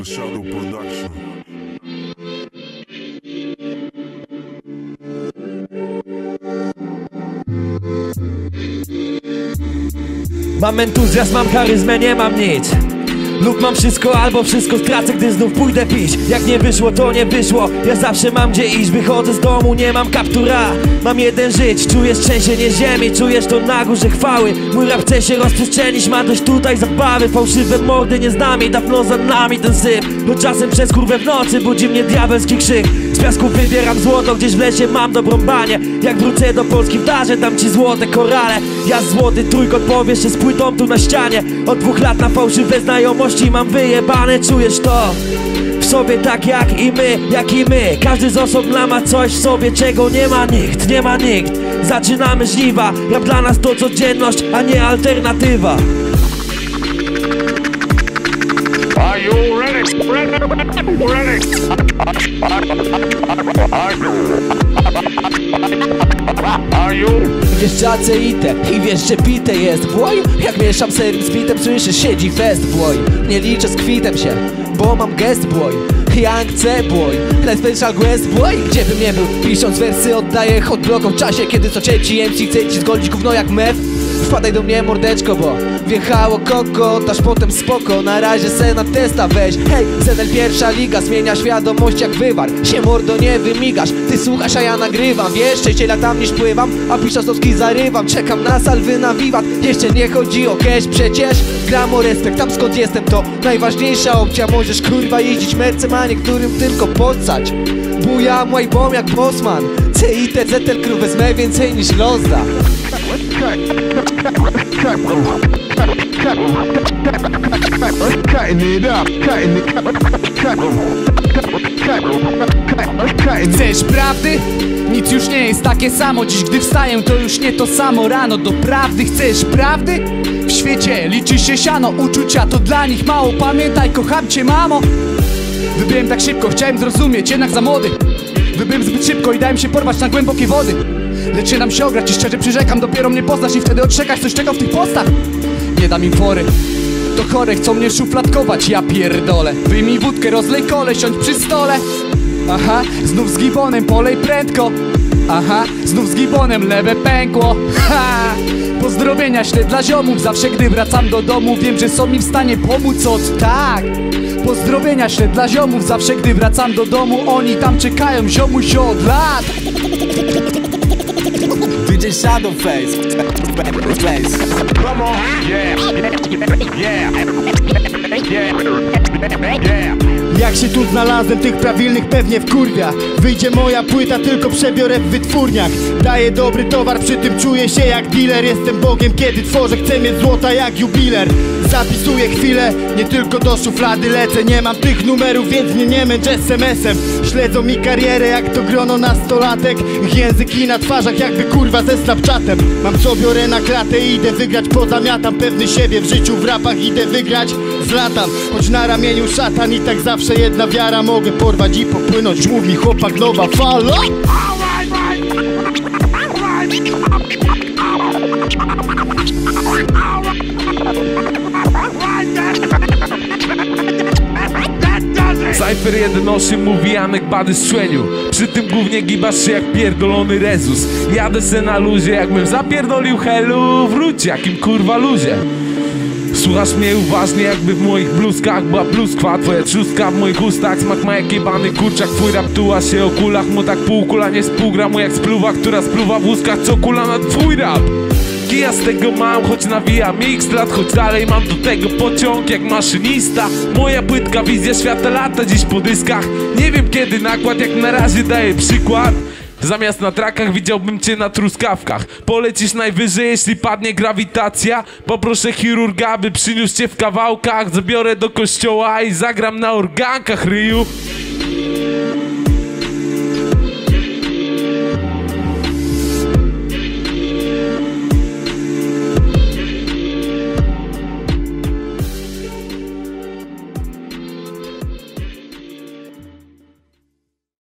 The Shadow Production. Mam entuzjazm, mam charyzmę, nie mam nic. Lub mam wszystko, albo wszystko stracę, gdy znów pójdę pić. Jak nie wyszło, to nie wyszło. Ja zawsze mam gdzie iść. Wychodzę z domu, nie mam kaptura. Mam jeden żyć, czujesz trzęsienie ziemi. Czujesz to na górze chwały. Mój rap chce się rozprzestrzenić. Ma dość tutaj zabawy. Fałszywe mordy nie znamy. Dawno za nami ten syp. Bo czasem przez kurwę w nocy budzi mnie diabelski krzyk. Z piasku wybieram złoto, gdzieś w lesie mam dobrą banię. Jak wrócę do Polski w darze, dam ci złote korale. Ja złoty trójkąt powiesz się z płytą tu na ścianie. Od 2 lat na fałszywe znajomości mam wyjebane. Czujesz to w sobie tak jak i my. Każdy z osobna ma coś w sobie, czego nie ma nikt, nie ma nikt. Zaczynamy żniwa, rap dla nas to codzienność, a nie alternatywa. Are you ready? Are you? Wiesz, że aceite i wiesz, że pite jest błoj. Jak mieszam serim z bitem, słyszysz, siedzi fest błoj. Nie liczę z kwitem się, bo mam gest błoj. Young C boy, let's special quest boy. Gdzie bym nie był, pisząc wersy oddaję hot blokom w czasie, kiedy co ci MC chce ci zgolić gówno jak mef. Wpadaj do mnie mordeczko, bo wjechało koko, dasz potem spoko. Na razie se na testa weź. Hej, ZL pierwsza liga zmienia świadomość jak wywar. Się mordo nie wymigasz, ty słuchasz, a ja nagrywam. Wiesz, częściej latam niż pływam, a piszastowski zarywam. Czekam na salwy na wiwat, jeszcze nie chodzi o cash przecież. Gram o respekt, tam skąd jestem to najważniejsza opcja. Możesz kurwa jeździć mercem, a niektórym tylko podsać. Bujam łajbom jak Bosman. CIT, ZL crew wezmę więcej niż Lozda. Chcesz prawdy? Nic już nie jest takie samo. Dziś gdy wstaję, to już nie to samo rano. Do prawdy chcesz prawdy? W świecie liczy się siano. Uczucia to dla nich mało. Pamiętaj, kocham cię, mamo. Wybyłem tak szybko, chciałem zrozumieć, jednak za młody. Wybyłem zbyt szybko i dałem się porwać na głębokie wody. Lecz nie dam się ograć i szczerze przyrzekam, dopiero mnie poznasz i wtedy odczekasz coś, czego w tych postach nie dam im fory. To chore, chcą mnie szufladkować, ja pierdolę. Wyjmij wódkę, rozlej kole, siądź przy stole. Aha, znów z gibonem, polej prędko. Aha, znów z gibonem, lewe pękło. Ha! Pozdrowienia ślę dla ziomów, zawsze gdy wracam do domu wiem, że są mi w stanie pomóc od tak. Pozdrowienia ślę dla ziomów, zawsze gdy wracam do domu oni tam czekają, ziomuś od lat. DJ Shadowface. Come on. Yeah. Jak się tu znalazłem, tych prawilnych pewnie wkurwia. Wyjdzie moja płyta, tylko przebiorę w wytwórniach. Daję dobry towar, przy tym czuję się jak dealer. Jestem Bogiem, kiedy tworzę, chcę mieć złota jak jubiler. Zapisuję chwilę, nie tylko do szuflady lecę. Nie mam tych numerów, więc mnie nie męcz SMS-em. Śledzą mi karierę jak to grono nastolatek. Ich języki na twarzach jakby kurwa ze Snapchatem. Mam co biorę na klatę i idę wygrać, pozamiatam. Pewny siebie w życiu, w rapach idę wygrać, zlatam. Choć na ramieniu szatan i tak zawsze jedna wiara. Mogę porwać i popłynąć, mów mi chłopak, nowa fala. Cypher 1.8 mówi Janek Bady strzelił. Przy tym głównie gibasz się jak pierdolony Rezus. Jadę se na luzie, jakbym zapierdolił helu. Wróć jakim kurwa luzie. Słuchasz mnie uważnie, jakby w moich bluzkach była pluskwa. Twoja trzustka w moich ustach, smak ma jak jebany kurczak. Twój rap tuła się o kulach, mu tak półkula nie spółgra mu jak spluwa, która spluwa w łuskach, co kula na twój rap. Ja z tego mam, choć nawijam x lat, choć dalej mam do tego pociąg jak maszynista. Moja płytka, wizja świata lata dziś po dyskach. Nie wiem kiedy nakład, jak na razie daję przykład. Zamiast na trakach widziałbym cię na truskawkach. Polecisz najwyżej, jeśli padnie grawitacja. Poproszę chirurga, by przyniósł cię w kawałkach. Zabiorę do kościoła i zagram na organkach, ryju.